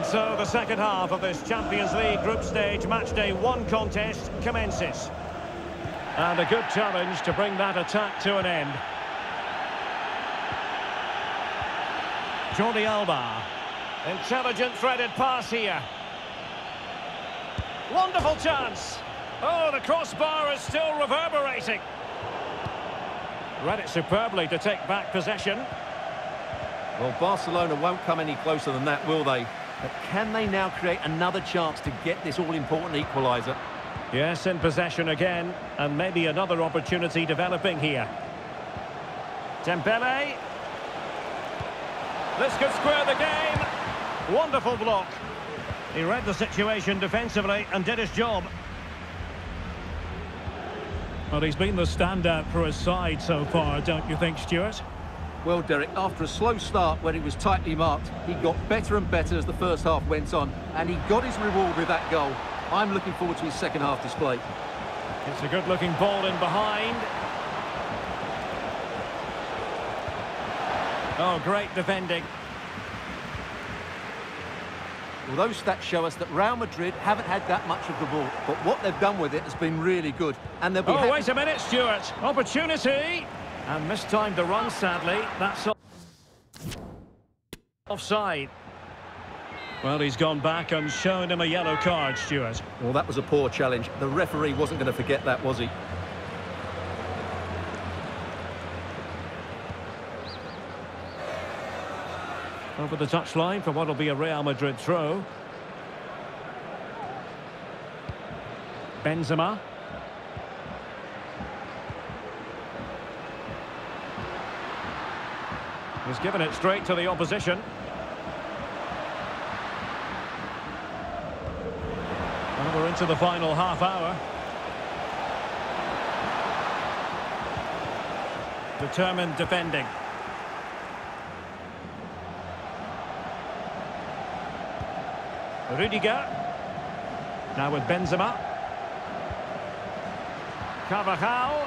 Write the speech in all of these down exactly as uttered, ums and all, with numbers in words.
And so the second half of this Champions League group stage match day one contest commences. And a good challenge to bring that attack to an end. Jordi Alba. Intelligent threaded pass here. Wonderful chance. Oh, the crossbar is still reverberating. Read it superbly to take back possession. Well, Barcelona won't come any closer than that, will they? But can they now create another chance to get this all-important equaliser? Yes, in possession again, and maybe another opportunity developing here. Dembele. This could square the game. Wonderful block. He read the situation defensively and did his job. Well, he's been the standout for his side so far, don't you think, Stuart? Well, Derek, after a slow start when he was tightly marked, he got better and better as the first half went on, and he got his reward with that goal. I'm looking forward to his second half display. It's a good-looking ball in behind. Oh, great defending. Well, those stats show us that Real Madrid haven't had that much of the ball, but what they've done with it has been really good. And they'll be Oh, wait a minute, Stuart. Opportunity. And mistimed the run, sadly. That's offside. Well, he's gone back and shown him a yellow card, Stuart. Well, that was a poor challenge. The referee wasn't going to forget that, was he? Over the touchline for what will be a Real Madrid throw. Benzema. He's given it straight to the opposition. And we're into the final half hour. Determined defending. Rudiger. Now with Benzema. Carvajal.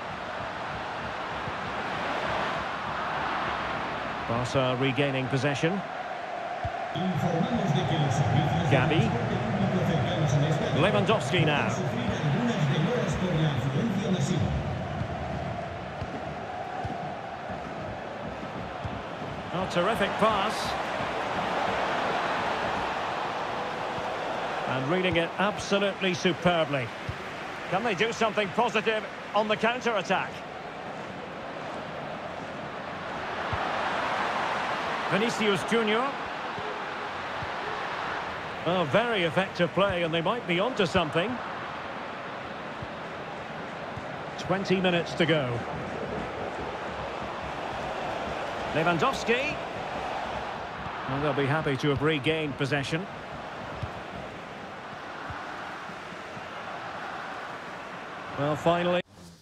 Barca regaining possession. Gavi. Lewandowski now. Oh, terrific pass. And reading it absolutely superbly. Can they do something positive on the counter-attack? Vinicius Junior. Oh, very effective play, and they might be onto something. twenty minutes to go. Lewandowski. And they'll be happy to have regained possession. Well, finally.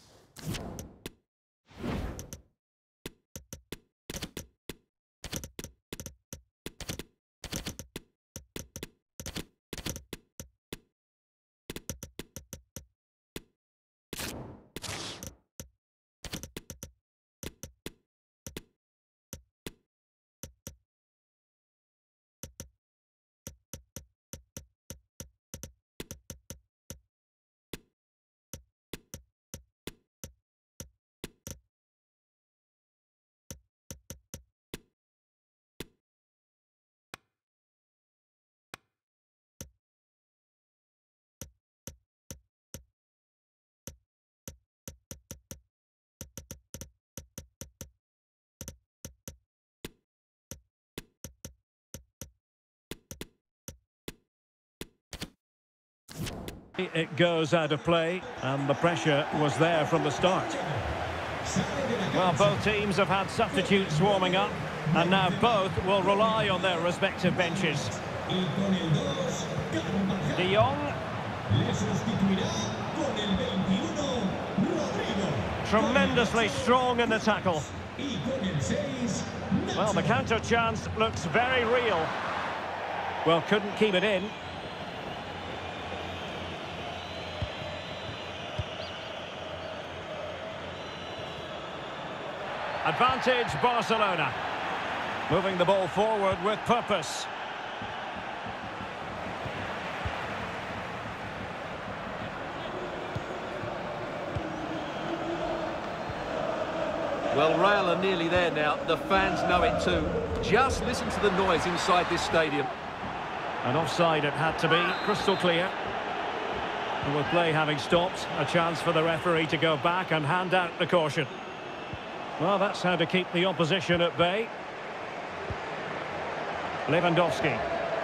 It goes out of play, and the pressure was there from the start. Well, both teams have had substitutes warming up, and now both will rely on their respective benches. De Jong. Tremendously strong in the tackle. Well, the counter chance looks very real. Well, couldn't keep it in. Advantage Barcelona. Moving the ball forward with purpose. Well, Real are nearly there now. The fans know it too. Just listen to the noise inside this stadium. And offside it had to be, crystal clear. And with play having stopped, a chance for the referee to go back and hand out the caution. Well, that's how to keep the opposition at bay. Lewandowski.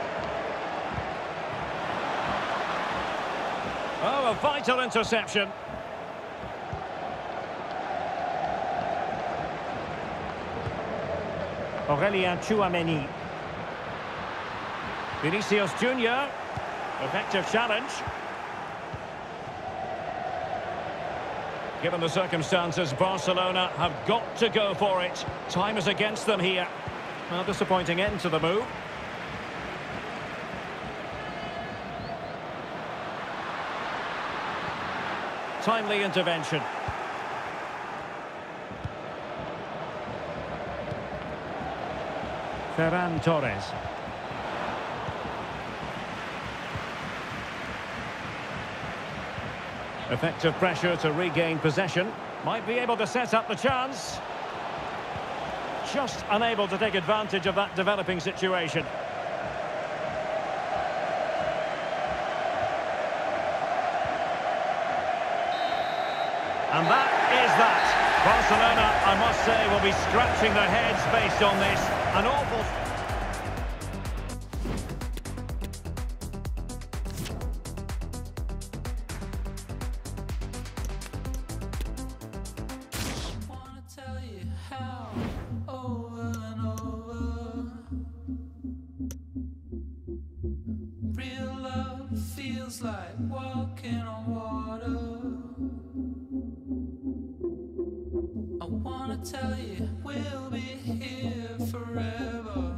Oh, a vital interception. Aurelien Tchouameni. Vinicius Junior Effective challenge. Given the circumstances, Barcelona have got to go for it. Time is against them here. Well, disappointing end to the move. Timely intervention. Ferran Torres. Effective pressure to regain possession. Might be able to set up the chance. Just unable to take advantage of that developing situation. And that is that. Barcelona, I must say, will be scratching their heads based on this. An awful... Like walking on water. I wanna tell you we'll be here forever.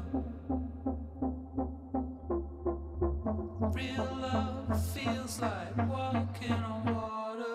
Real love feels like walking on water.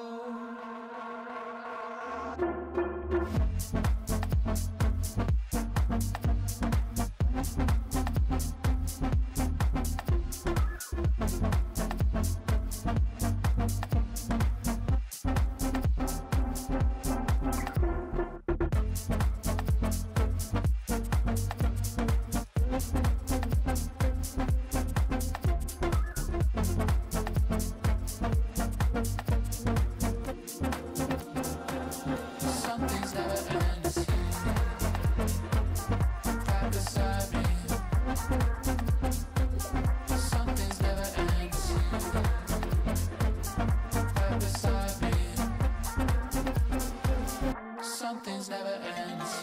Something's never ends.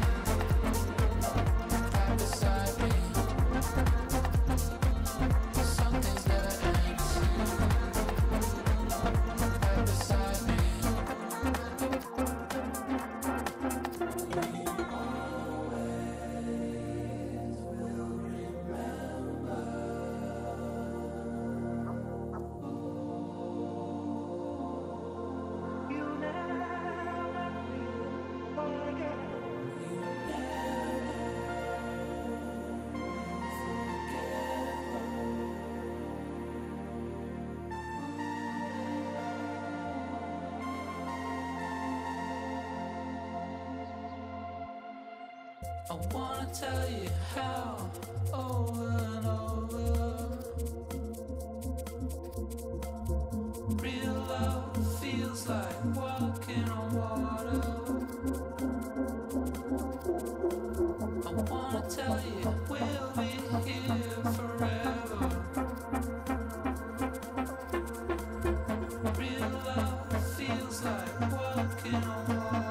Right beside me. Something's never ends. Right beside me. We always will remember. You never. I wanna tell you how, over and over. Real love feels like walking on water. I wanna tell you we'll be here forever. Real love feels like walking on water.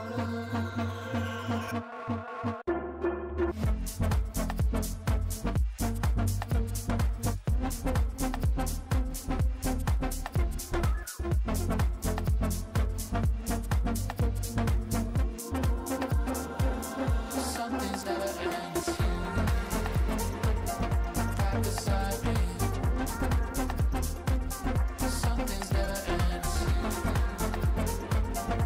Something's never ends. Right beside me. Something's never ends.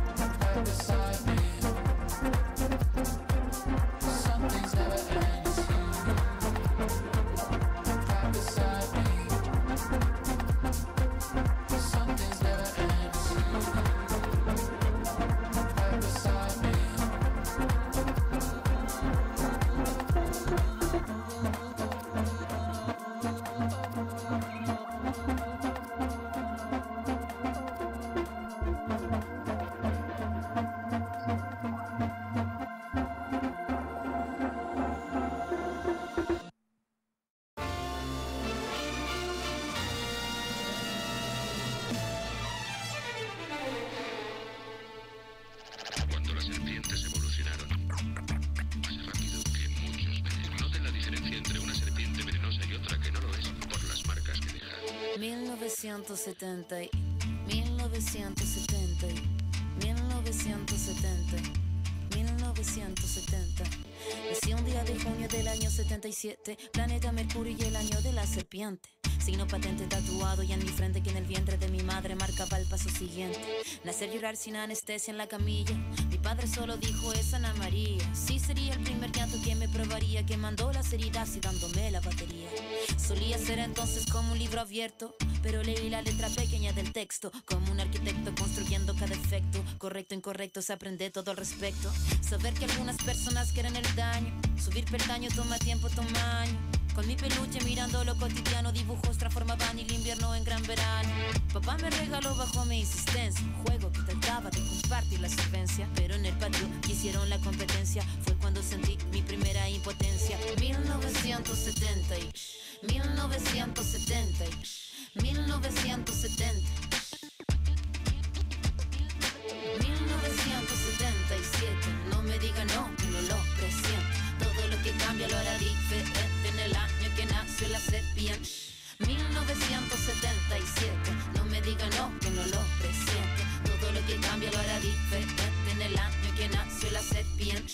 serpientes evolucionaron más rápido que muchos venenos. Noten la diferencia entre una serpiente venenosa y otra que no lo es por las marcas que deja. mil novecientos setenta, mil novecientos setenta, mil novecientos setenta, mil novecientos setenta. Nací un día de junio del año setenta y siete, planeta Mercurio y el año de la serpiente. Signo patente tatuado y en mi frente que en el vientre de mi madre marcaba el paso siguiente. Nacer, llorar sin anestesia en la camilla. Mi padre solo dijo es Ana María. Sí sería el primer llanto que me probaría, que mandó las heridas y dándome la batería. Solía ser entonces como un libro abierto, pero leí la letra pequeña del texto, como un arquitecto construyendo cada efecto. Correcto, incorrecto, se aprende todo al respecto. Saber que algunas personas quieren el daño, subir peldaño toma tiempo, toma año. Con mi peluche mirando lo cotidiano, dibujos transformaban el invierno en gran verano. Papá me regaló bajo mi insistencia un juego que trataba de compartir la solvencia, pero en el patio quisieron la competencia. Fue cuando sentí mi primera impotencia. mil novecientos setenta y mil novecientos setenta y mil novecientos setenta, mil novecientos setenta y siete. No me diga no, que no lo presiento. Todo lo que cambia lo hará diferente en el año que nació la serpiente. mil novecientos setenta y siete. No me diga no, que no lo presiento. Todo lo que cambia lo hará diferente en el año que nació la serpiente.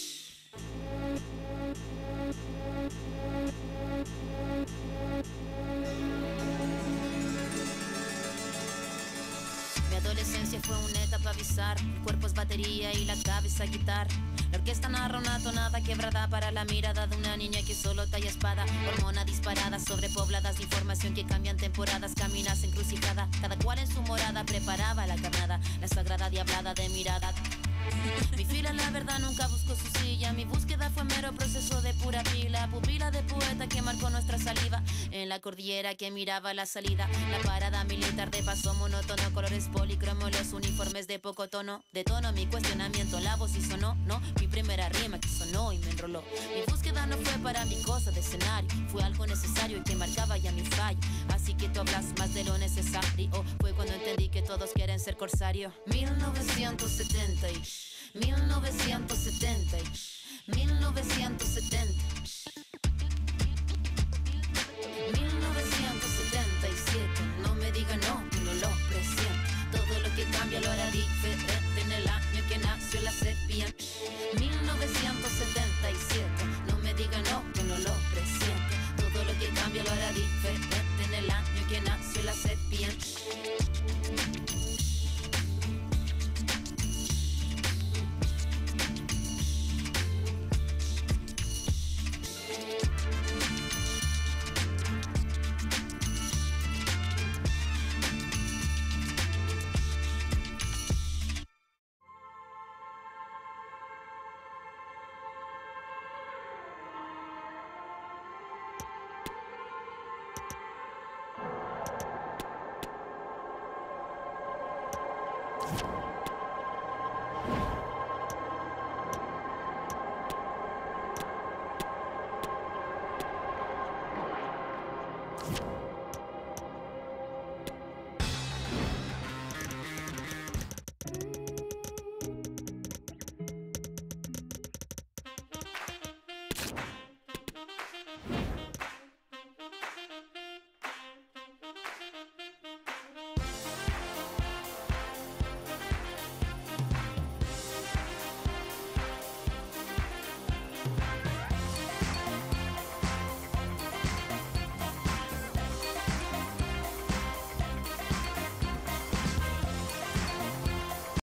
Mi adolescencia fue una etapa bizarra. El cuerpo es batería y la cabeza guitarra. La orquesta narra una tonada quebrada para la mirada de una niña que solo talla espada. Hormona disparada, sobrepobladas de información que cambian temporadas. Caminas encrucijada, cada cual en su morada preparaba la carnada, la sagrada diablada de mirada. Mi fila, la verdad, nunca buscó su silla. Mi búsqueda fue mero proceso de pura pila. Pupila de poeta que marcó nuestra saliva en la cordillera que miraba la salida. La parada militar de paso monótono, colores policromos, los uniformes de poco tono. De tono mi cuestionamiento, la voz y sonó, no. Mi primera rima que sonó y me enroló. Mi búsqueda no fue para mi cosa de escenario, fue algo necesario y que marcaba ya mi fallo. Así que tú hablas más de lo necesario. Fue cuando entendí que todos quieren ser corsario. mil novecientos setenta y mil novecientos setenta y mil novecientos setenta, mil novecientos setenta y siete. No me diga no, que no lo presiento. Todo lo que cambia lo hará diferente en el año que nació la serpiente. mil novecientos setenta y siete. No me diga no, que no lo presiento. Todo lo que cambia lo hará diferente en el año que nació la serpiente. You